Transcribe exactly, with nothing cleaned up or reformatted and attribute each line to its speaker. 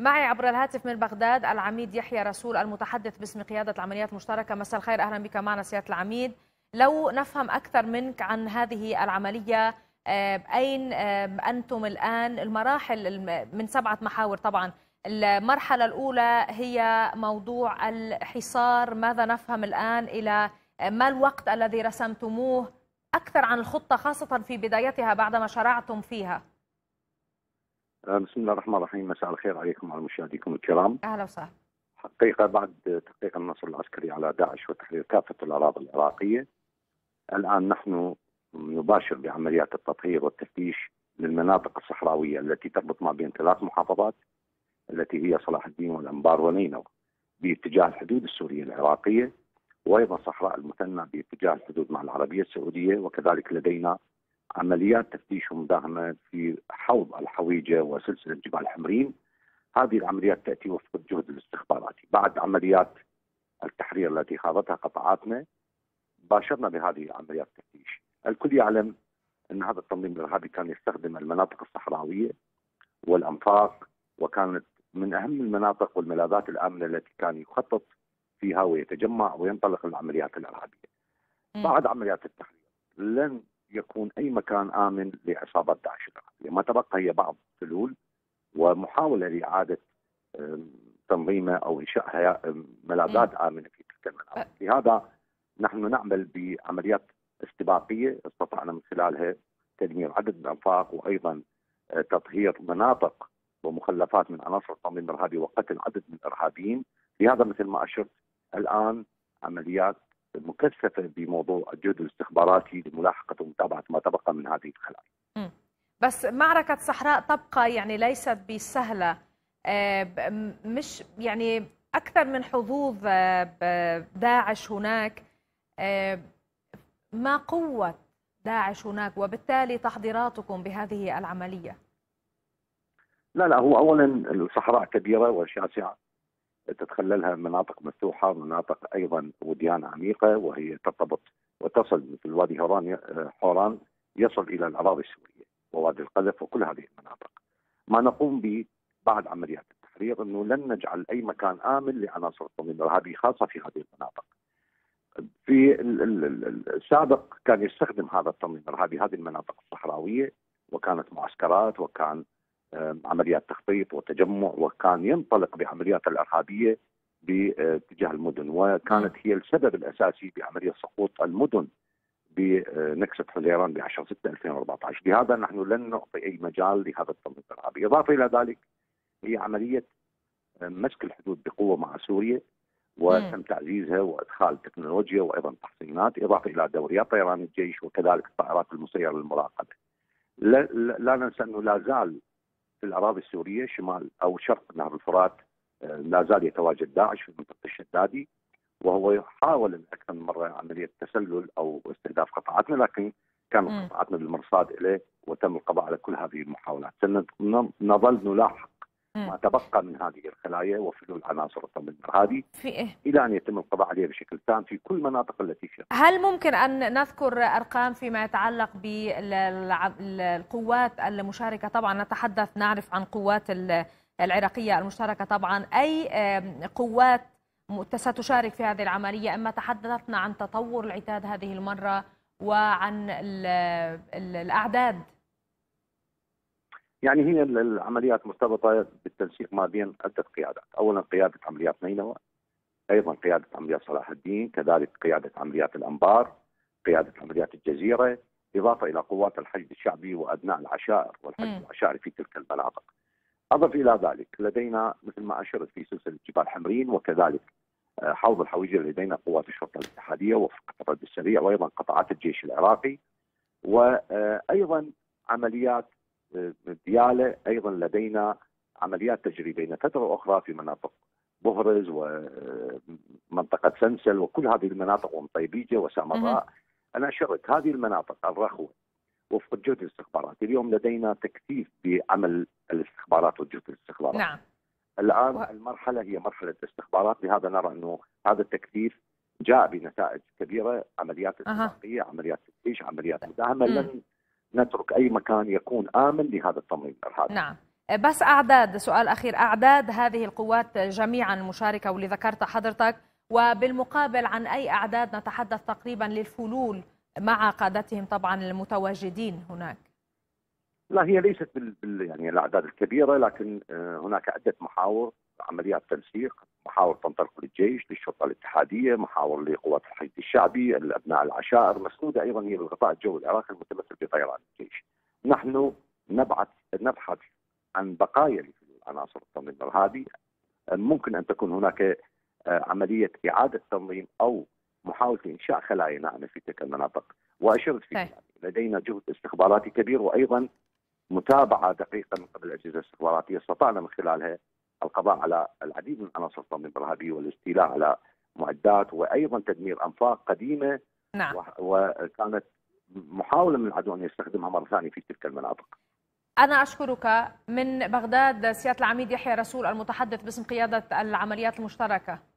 Speaker 1: معي عبر الهاتف من بغداد العميد يحيى رسول المتحدث باسم قيادة العمليات المشتركة. مساء الخير، أهلا بك معنا سيادة العميد. لو نفهم أكثر منك عن هذه العملية، أين أنتم الآن؟ المراحل من سبعة محاور طبعا. المرحلة الأولى هي موضوع الحصار، ماذا نفهم الآن؟ إلى ما الوقت الذي رسمتموه؟ أكثر عن الخطة خاصة في بدايتها بعدما شرعتم فيها.
Speaker 2: بسم الله الرحمن الرحيم. مساء الخير عليكم وعلى مشاهديكم الكرام.
Speaker 1: أهلا وسهلا.
Speaker 2: حقيقة بعد تحقيق النصر العسكري على داعش وتحرير كافة الأراضي العراقية، الآن نحن نباشر بعمليات التطهير والتفتيش للمناطق الصحراوية التي تربط ما بين ثلاث محافظات التي هي صلاح الدين والأنبار ونينوى باتجاه الحدود السورية العراقية، وأيضا صحراء المثنى باتجاه الحدود مع العربية السعودية، وكذلك لدينا عمليات تفتيش ومداهمة في حوض الحويجة وسلسلة جبال حمرين. هذه العمليات تأتي وفق الجهد الاستخباراتي. بعد عمليات التحرير التي خاضتها قطاعاتنا باشرنا بهذه عمليات التفتيش. الكل يعلم أن هذا التنظيم الإرهابي كان يستخدم المناطق الصحراوية والأنفاق، وكانت من أهم المناطق والملاذات الآمنة التي كان يخطط فيها ويتجمع وينطلق العمليات الإرهابية. م. بعد عمليات التحرير لن يكون أي مكان آمن لعصابات داعش الإرهابية، ما تبقى هي بعض الحلول ومحاولة لإعادة تنظيمه أو إنشاء ملاذات آمنة في تلك المناطق. لهذا نحن نعمل بعمليات استباقية استطعنا من خلالها تدمير عدد من الأنفاق، وأيضا تطهير مناطق ومخلفات من عناصر التنظيم الإرهابي وقتل عدد من الإرهابيين. لهذا مثل ما أشرت الآن عمليات مكثفة بموضوع الجهد الاستخباراتي لملاحقة ومتابعة ما تبقى من هذه الخلايا.
Speaker 1: بس معركة صحراء تبقى يعني ليست بسهلة، مش يعني أكثر من حظوظ داعش هناك. ما قوة داعش هناك وبالتالي تحضيراتكم بهذه العملية؟
Speaker 2: لا لا هو أولا الصحراء كبيرة وشاسعة، تتخللها مناطق مفتوحة ومناطق أيضا وديان عميقة، وهي ترتبط وتصل مثل وادي حوران حوران يصل إلى الأراضي السورية ووادي القذف وكل هذه المناطق. ما نقوم به بعد عمليات التحرير أنه لن نجعل أي مكان آمن لعناصر التنظيم الإرهابي خاصة في هذه المناطق. في السابق كان يستخدم هذا التنظيم الإرهابي هذه المناطق الصحراوية، وكانت معسكرات وكان عمليات تخطيط وتجمع، وكان ينطلق بعمليات الإرهابية باتجاه المدن، وكانت هي السبب الأساسي بعملية سقوط المدن بنكسة حزيران ب عشرة ستة ألفين وأربعة عشر. لهذا نحن لن نعطي أي مجال لهذا التنظيم الإرهابي. إضافة إلى ذلك هي عملية مسك الحدود بقوة مع سوريا، وتم تعزيزها وإدخال تكنولوجيا وأيضا تحصينات، إضافة إلى دوريات طيران الجيش وكذلك الطائرات المسيرة للمراقبة. لا, لا ننسى أنه لا زال في الأراضي السورية شمال أو شرق نهر الفرات لا زال يتواجد داعش في منطقة الشدادي، وهو يحاول أكثر من مرة عملية تسلل أو استهداف قطاعاتنا، لكن كانت قطاعاتنا بالمرصاد إليه وتم القضاء على كل هذه المحاولات. سنظل نلاحق ما تبقى من هذه الخلايا وفلول عناصر التنظيم الإرهابي إلى أن يتم القضاء عليه بشكل تام في كل مناطق التي فيها.
Speaker 1: هل ممكن أن نذكر أرقام فيما يتعلق بالقوات المشاركة؟ طبعا نتحدث نعرف عن قوات العراقية المشتركة طبعا، أي قوات ستشارك في هذه العملية؟ أما تحدثنا عن تطور العتاد هذه المرة وعن الأعداد.
Speaker 2: يعني هي العمليات مرتبطة بالتنسيق ما بين عدة قيادات. أولا قيادة عمليات نينوى، أيضا قيادة عمليات صلاح الدين، كذلك قيادة عمليات الأنبار، قيادة عمليات الجزيرة، إضافة إلى قوات الحشد الشعبي وأبناء العشائر والحشد العشائري في تلك المناطق. أضف إلى ذلك لدينا مثل ما أشرت في سلسلة جبال حمرين، وكذلك حوض الحويجة لدينا قوات الشرطة الاتحادية وفرقة الرد السريع وأيضا قطاعات الجيش العراقي، وأيضا عمليات ديالة. أيضا لدينا عمليات تجري بين فترة وأخرى في مناطق بهرز ومنطقة سنسل وكل هذه المناطق ومطيبيجة وسامراء. أنا أشرت هذه المناطق الرخوة وفق الجهد الاستخباراتي. اليوم لدينا تكثيف بعمل الاستخبارات والجهد الاستخباراتي.
Speaker 1: نعم.
Speaker 2: الآن و... المرحلة هي مرحلة الاستخبارات، لهذا نرى أنه هذا التكثيف جاء بنتائج كبيرة، عمليات استباقية، أه. عمليات تفتيش، عمليات مداهمة. لن نترك أي مكان يكون آمن لهذا التنظيم الإرهابي.
Speaker 1: نعم. بس أعداد، سؤال أخير، أعداد هذه القوات جميعا المشاركة واللي ذكرت حضرتك، وبالمقابل عن أي أعداد نتحدث تقريبا للفلول مع قادتهم طبعا المتواجدين هناك؟
Speaker 2: لا، هي ليست بال بال- يعني الاعداد الكبيره، لكن آه، هناك عده محاور عمليات تنسيق، محاور تنطلق للجيش، للشرطه الاتحاديه، محاور لقوات الحشد الشعبي، الابناء العشائر، مسنوده ايضا هي للغطاء الجوي العراقي المتمثل بطيران الجيش. نحن نبعث نبحث عن بقايا عناصر التنظيم الارهابي. ممكن ان تكون هناك آه، عمليه اعاده تنظيم او محاوله انشاء خلايا ناعمه في تلك المناطق. واشرت في
Speaker 1: طيب.
Speaker 2: كلامي لدينا جهد استخباراتي كبير، وايضا متابعه دقيقه من قبل الاجهزه الاستخباراتيه استطعنا من خلالها القضاء على العديد من عناصر التنظيم الارهابي والاستيلاء على معدات، وايضا تدمير انفاق قديمه.
Speaker 1: نعم.
Speaker 2: وكانت محاوله من العدو ان يستخدمها مره ثانيه في تلك المناطق.
Speaker 1: أنا أشكرك من بغداد سيادة العميد يحيى رسول المتحدث باسم قيادة العمليات المشتركة.